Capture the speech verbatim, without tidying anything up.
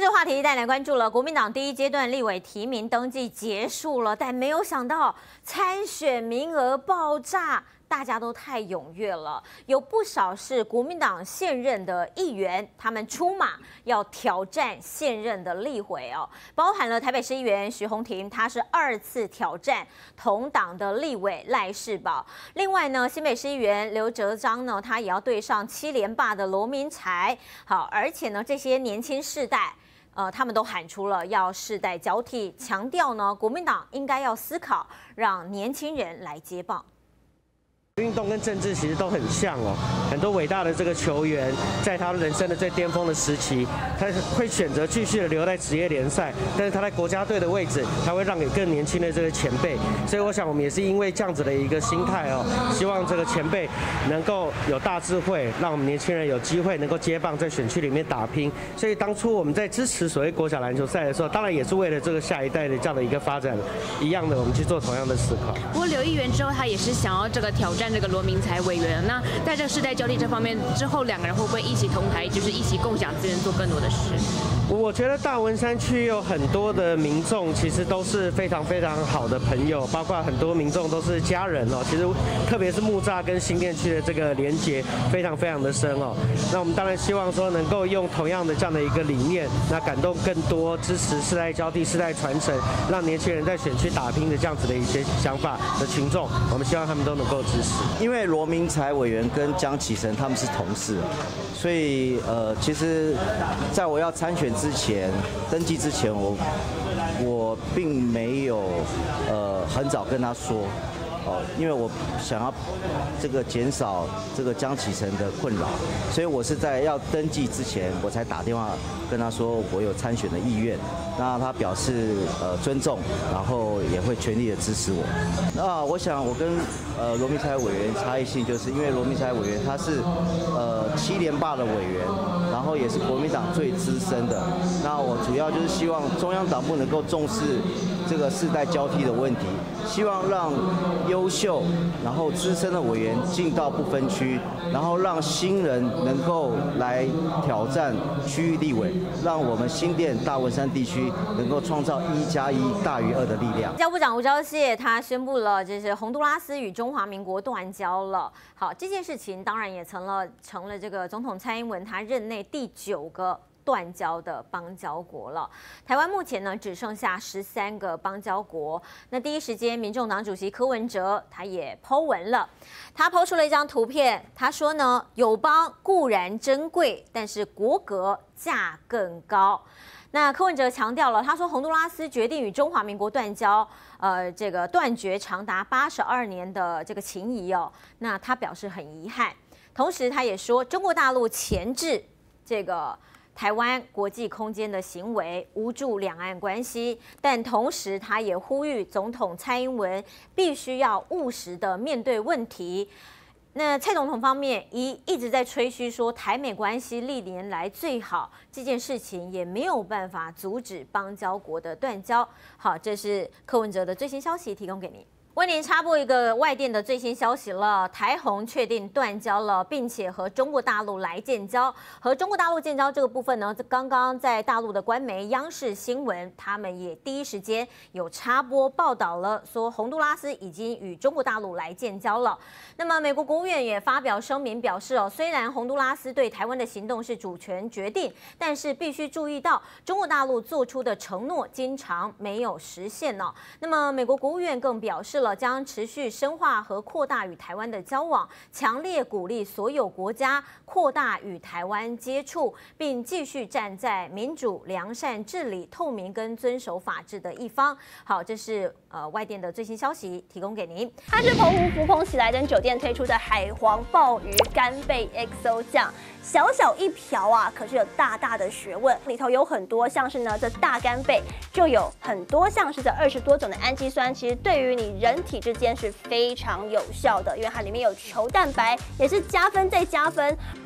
治话题带来关注了，国民党第一阶段立委提名登记结束了，但没有想到参选名额爆炸。 大家都太踊跃了，有不少是国民党现任的议员，他们出马要挑战现任的立委哦，包含了台北市议员徐宏庭，他是二次挑战同党的立委赖士葆。另外呢，新北市议员刘哲章呢，他也要对上七连霸的罗明才。好，而且呢，这些年轻世代。 呃，他们都喊出了要世代交替，强调呢，国民党应该要思考让年轻人来接棒。 运动跟政治其实都很像哦，很多伟大的这个球员，在他人生的最巅峰的时期，他会选择继续的留在职业联赛，但是他在国家队的位置，他会让给更年轻的这个前辈。所以我想，我们也是因为这样子的一个心态哦，希望这个前辈能够有大智慧，让我们年轻人有机会能够接棒在选区里面打拼。所以当初我们在支持所谓国小篮球赛的时候，当然也是为了这个下一代的这样的一个发展，一样的我们去做同样的思考。 不过刘议员之后，他也是想要这个挑战。 这个罗明才委员，那在这个世代交替这方面之后，两个人会不会一起同台，就是一起共享资源，做更多的事？ 我觉得大文山区有很多的民众，其实都是非常非常好的朋友，包括很多民众都是家人哦。其实特别是木栅跟新店区的这个连结非常非常的深哦。那我们当然希望说能够用同样的这样的一个理念，那感动更多支持世代交替、世代传承，让年轻人在选区打拼的这样子的一些想法的群众，我们希望他们都能够支持。 因为罗明才委员跟江启臣他们是同事，所以呃，其实在我要参选之前，登记之前，我我并没有呃很早跟他说。 哦，因为我想要这个减少这个江启臣的困扰，所以我是在要登记之前，我才打电话跟他说我有参选的意愿。那他表示呃尊重，然后也会全力的支持我。那我想我跟呃罗明才委员差异性，就是因为罗明才委员他是呃七连霸的委员，然后也是国民党最资深的。那我主要就是希望中央党部能够重视这个世代交替的问题，希望让 优秀，然后资深的委员进到不分区，然后让新人能够来挑战区域立委，让我们新店大文山地区能够创造一加一大于二的力量。 教部长吴钊燮他宣布了，就是洪都拉斯与中华民国断交了。好，这件事情当然也成了成了这个总统蔡英文他任内第九个 断交的邦交国了。台湾目前呢只剩下十三个邦交国。那第一时间，民众党主席柯文哲他也 po 文了，他 po 出了一张图片，他说呢，友邦固然珍贵，但是国格价更高。 那柯文哲强调了，他说洪都拉斯决定与中华民国断交，呃，这个断绝长达八十二年的这个情谊哦。那他表示很遗憾，同时他也说，中国大陆钳制这个 台湾国际空间的行为无助两岸关系，但同时他也呼吁总统蔡英文必须要务实的面对问题。那蔡总统方面一一直在吹嘘说台美关系历年来最好，这件事情也没有办法阻止邦交国的断交。好，这是柯文哲的最新消息，提供给您。 为您插播一个外电的最新消息了，台宏确定断交了，并且和中国大陆来建交。和中国大陆建交这个部分呢，刚刚在大陆的官媒央视新闻，他们也第一时间有插播报道了，说洪都拉斯已经与中国大陆来建交了。那么美国国务院也发表声明表示哦，虽然洪都拉斯对台湾的行动是主权决定，但是必须注意到中国大陆做出的承诺经常没有实现呢。那么美国国务院更表示了， 将持续深化和扩大与台湾的交往，强烈鼓励所有国家扩大与台湾接触，并继续站在民主、良善治理、透明跟遵守法治的一方。好，这是呃外电的最新消息，提供给您。 它是澎湖福朋喜来登酒店推出的海皇鲍鱼干贝 X O 酱，小小一瓢啊，可是有大大的学问，里头有很多像是呢这大干贝就有很多像是这二十多种的氨基酸，其实对于你人 体之间是非常有效的，因为它里面有球蛋白，也是加分再加分。